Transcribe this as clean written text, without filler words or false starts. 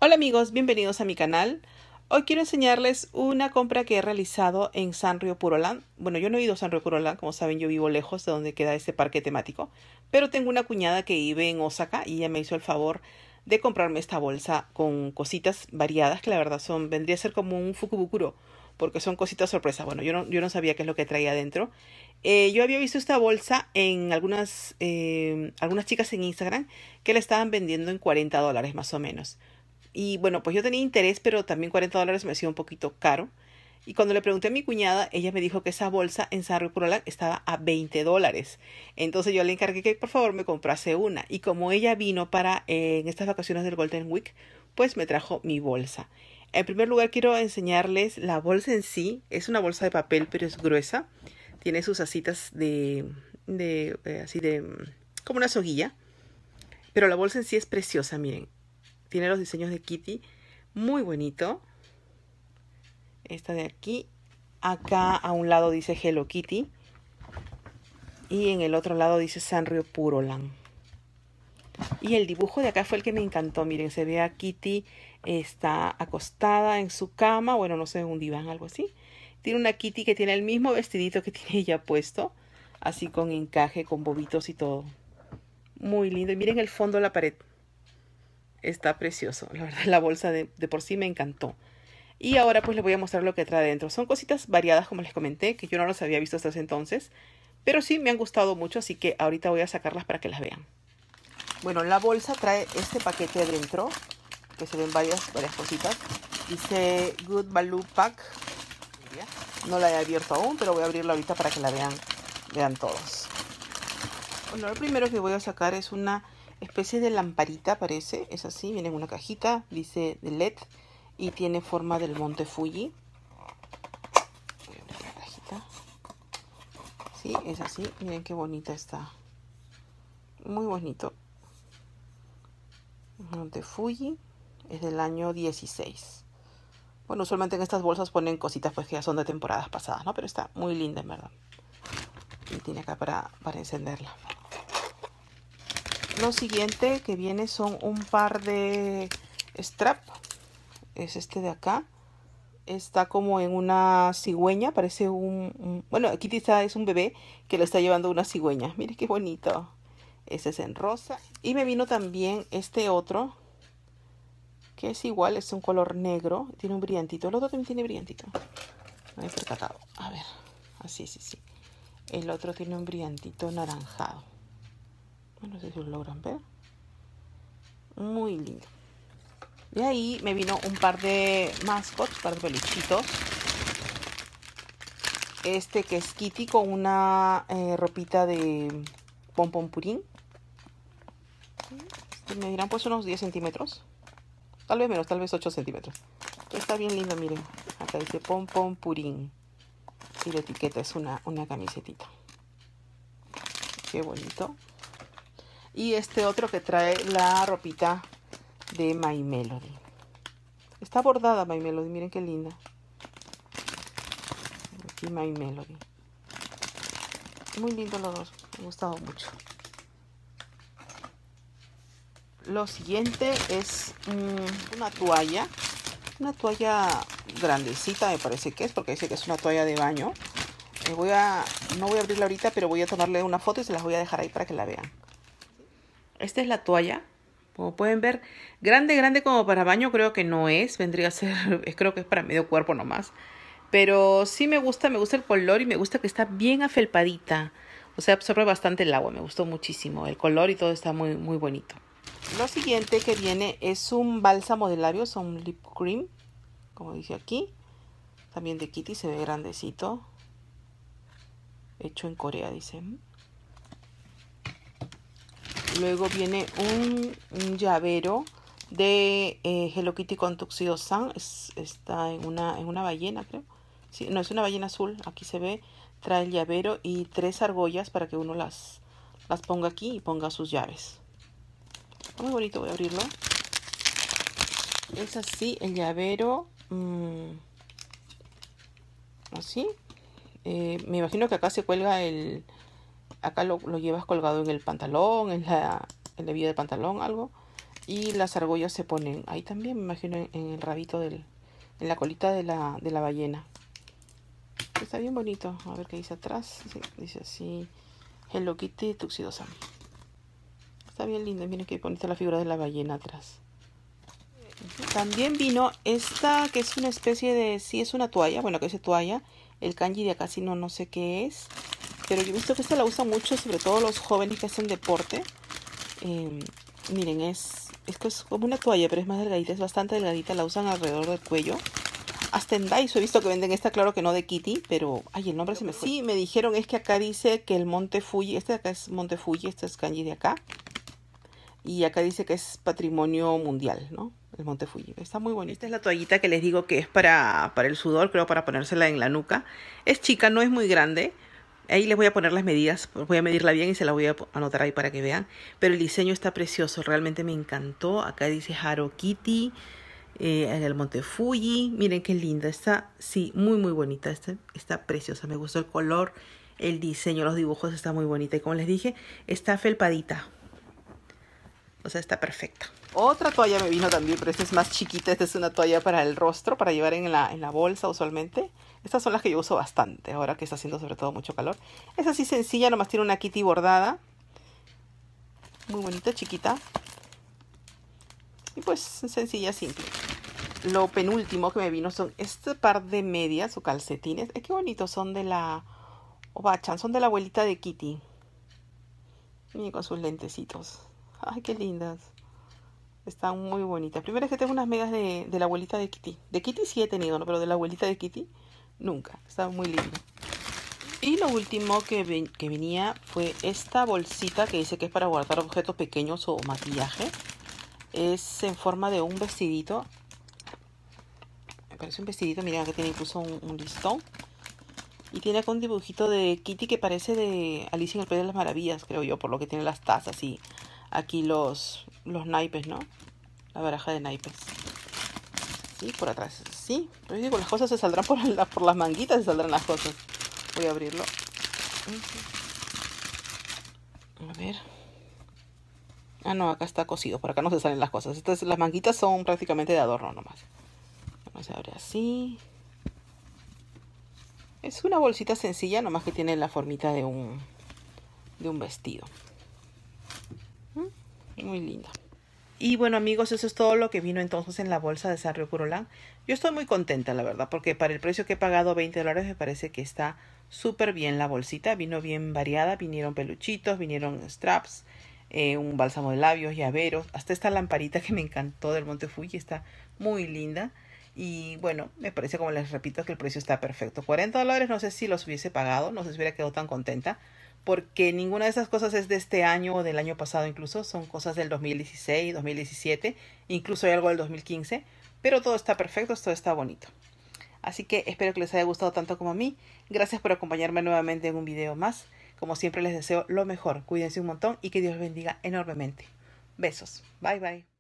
Hola amigos, bienvenidos a mi canal. Hoy quiero enseñarles una compra que he realizado en Sanrio Puroland. Bueno, yo no he ido a Sanrio Puroland, como saben yo vivo lejos de donde queda este parque temático. Pero tengo una cuñada que vive en Osaka y ella me hizo el favor de comprarme esta bolsa con cositas variadas que la verdad vendría a ser como un fukubukuro, porque son cositas sorpresa. Bueno, yo no sabía qué es lo que traía adentro. Yo había visto esta bolsa en algunas chicas en Instagram que la estaban vendiendo en $40 más o menos. Y bueno, pues yo tenía interés, pero también $40 me hacía un poquito caro. Y cuando le pregunté a mi cuñada, ella me dijo que esa bolsa en Sanrio Puroland estaba a $20. Entonces yo le encargué que por favor me comprase una. Y como ella vino para en estas vacaciones del Golden Week, pues me trajo mi bolsa. En primer lugar quiero enseñarles la bolsa en sí. Es una bolsa de papel, pero es gruesa. Tiene sus asitas como una soguilla. Pero la bolsa en sí es preciosa, miren. Tiene los diseños de Kitty, muy bonito. Esta de aquí. Acá a un lado dice Hello Kitty. Y en el otro lado dice Sanrio Puroland. Y el dibujo de acá fue el que me encantó. Miren, se ve a Kitty, está acostada en su cama. Bueno, no sé, en un diván, algo así. Tiene una Kitty que tiene el mismo vestidito que tiene ella puesto. Así con encaje, con bobitos y todo. Muy lindo. Y miren el fondo de la pared. Está precioso. La verdad, la bolsa de por sí me encantó. Y ahora pues les voy a mostrar lo que trae adentro. Son cositas variadas, como les comenté, que yo no las había visto hasta ese entonces. Pero sí me han gustado mucho, así que ahorita voy a sacarlas para que las vean. Bueno, la bolsa trae este paquete adentro, que se ven varias cositas. Dice Good Value Pack. No la he abierto aún, pero voy a abrirla ahorita para que la vean todos. Bueno, lo primero que voy a sacar es una especie de lamparita, parece. Es así, viene en una cajita, dice de LED. Y tiene forma del monte Fuji. Voy a abrir la cajita. Sí, es así. Miren qué bonita está. Muy bonito. Monte Fuji. Es del año 16. Bueno, usualmente en estas bolsas ponen cositas pues que ya son de temporadas pasadas, ¿no? Pero está muy linda en verdad. Y tiene acá para encenderla. Lo siguiente que viene son un par de strap. Es este de acá. Está como en una cigüeña. Parece bueno, Kitty es un bebé que lo está llevando una cigüeña. Mire qué bonito. Este es en rosa. Y me vino también este otro, que es igual, es un color negro. Tiene un brillantito. El otro también tiene brillantito. No he percatado. A ver. Así, sí. El otro tiene un brillantito anaranjado. No sé si lo logran ver. Muy lindo. De ahí me vino un par de mascots, un par de peluchitos. Este que es Kitty con una ropita de pompón purín. Me dirán pues unos 10 centímetros. Tal vez menos, tal vez 8 centímetros. Está bien lindo, miren. Acá dice pompón purín. Y la etiqueta es una camisetita. Qué bonito. Y este otro que trae la ropita de My Melody. Está bordada My Melody, miren qué linda. Aquí My Melody. Muy lindo los dos, me ha gustado mucho. Lo siguiente es una toalla grandecita, me parece que es, porque dice que es una toalla de baño. No voy a abrirla ahorita, pero voy a tomarle una foto y se las voy a dejar ahí para que la vean. Esta es la toalla. Como pueden ver, grande como para baño creo que no es. Vendría a ser, creo que es para medio cuerpo nomás. Pero sí me gusta el color y me gusta que está bien afelpadita. O sea, absorbe bastante el agua, me gustó muchísimo. El color y todo está muy bonito. Lo siguiente que viene es un bálsamo de labios, un lip cream, como dice aquí. También de Kitty, se ve grandecito. Hecho en Corea, dicen. Luego viene un llavero de Hello Kitty con Tuxedo-san. Está en una ballena, creo. Sí, no, es una ballena azul. Aquí se ve. Trae el llavero y 3 argollas para que uno las ponga aquí y ponga sus llaves. Muy bonito, voy a abrirlo. Es así el llavero. Así. Me imagino que acá se cuelga acá lo llevas colgado en el pantalón, en la hebilla del pantalón, algo. Y las argollas se ponen ahí también, me imagino, en el rabito en la colita de la ballena. Está bien bonito. A ver qué dice atrás. Sí, dice así: Hello Kitty Tuxedo-san. Está bien lindo. Miren qué bonita la figura de la ballena atrás. También vino esta, que es una especie de... Sí, es una toalla. Bueno, que dice toalla. El kanji de acá sí no sé qué es. Pero yo he visto que esta la usan mucho, sobre todo los jóvenes que hacen deporte. Miren, es como una toalla, pero es más delgadita. Es bastante delgadita. La usan alrededor del cuello. Hasta en Daiso he visto que venden esta, claro que no de Kitty, pero... Ay, el nombre se me fue. Sí, me dijeron es que acá dice que el Monte Fuji... Este de acá es Monte Fuji, este es kanji de acá. Y acá dice que es patrimonio mundial, ¿no? El Monte Fuji. Está muy bonita. Esta es la toallita que les digo que es para el sudor, creo, para ponérsela en la nuca. Es chica, no es muy grande. Ahí les voy a poner las medidas. Voy a medirla bien y se la voy a anotar ahí para que vean. Pero el diseño está precioso. Realmente me encantó. Acá dice Hello Kitty. En el Monte Fuji. Miren qué linda. Está, sí, muy bonita. Está preciosa. Me gustó el color, el diseño, los dibujos. Está muy bonita. Y como les dije, está felpadita. O sea, está perfecta. Otra toalla me vino también, pero esta es más chiquita. Esta es una toalla para el rostro, para llevar en la bolsa usualmente. Estas son las que yo uso bastante, ahora que está haciendo sobre todo mucho calor. Es así sencilla, nomás tiene una Kitty bordada. Muy bonita, chiquita. Y pues sencilla, simple. Lo penúltimo que me vino son este par de medias o calcetines. Qué bonitos, son de la Obachan, son de la abuelita de Kitty. Miren con sus lentecitos. Ay, qué lindas. Están muy bonitas. Primero es que tengo unas medias de la abuelita de Kitty. De Kitty sí he tenido, ¿no? Pero de la abuelita de Kitty nunca. Está muy lindo. Y lo último que venía fue esta bolsita que dice que es para guardar objetos pequeños o maquillaje. Es en forma de un vestidito. Me parece un vestidito, miren, que tiene incluso un listón. Y tiene acá un dibujito de Kitty que parece de Alicia en el País de las Maravillas, creo yo, por lo que tiene las tazas y aquí los naipes, ¿no? La baraja de naipes. Sí, por atrás. Sí, pero digo, las cosas se saldrán por las manguitas, se saldrán las cosas. Voy a abrirlo. A ver. Ah, no, acá está cosido, por acá no se salen las cosas. Estas, las manguitas son prácticamente de adorno nomás. Vamos a abrir así. Es una bolsita sencilla, nomás que tiene la formita de un vestido. Muy linda. Y bueno, amigos, eso es todo lo que vino entonces en la bolsa de Sanrio Kurolan. Yo estoy muy contenta, la verdad, porque para el precio que he pagado, $20, me parece que está súper bien la bolsita. Vino bien variada, vinieron peluchitos, vinieron straps, un bálsamo de labios, llaveros, hasta esta lamparita que me encantó del Monte Fuji, está muy linda. Y bueno, me parece, como les repito, que el precio está perfecto. $40, no sé si los hubiese pagado, no sé si hubiera quedado tan contenta, porque ninguna de esas cosas es de este año o del año pasado, incluso son cosas del 2016, 2017, incluso hay algo del 2015, pero todo está perfecto, todo está bonito. Así que espero que les haya gustado tanto como a mí. Gracias por acompañarme nuevamente en un video más. Como siempre les deseo lo mejor, cuídense un montón y que Dios los bendiga enormemente. Besos, bye bye.